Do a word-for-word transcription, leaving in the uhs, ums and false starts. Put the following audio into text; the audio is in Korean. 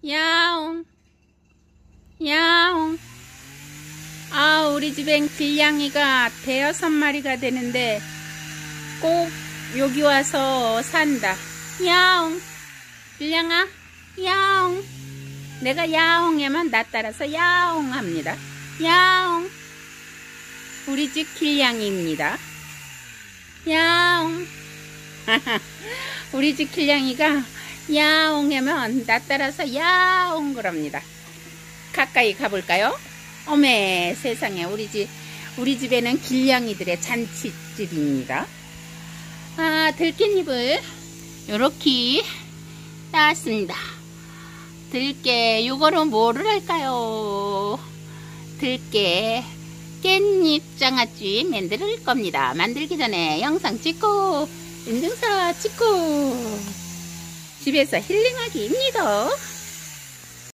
야옹, 야옹. 아, 우리 집엔 길냥이가 대여섯 마리가 되는데 꼭 여기 와서 산다. 야옹, 길냥아, 야옹. 내가 야옹하면 나 따라서 야옹 합니다. 야옹. 우리 집 길냥이입니다. 야옹. 우리 집 길냥이가 야옹 하면 나 따라서 야옹 그럽니다. 가까이 가볼까요? 어메 세상에, 우리 집 우리 집에는 길냥이들의 잔치집입니다. 아, 들깻잎을 요렇게 따왔습니다. 들깨, 요거는 뭐를 할까요? 들깨 깻잎 장아찌 만들 겁니다. 만들기 전에 영상 찍고 인증서 찍고 집에서 힐링하기입니다.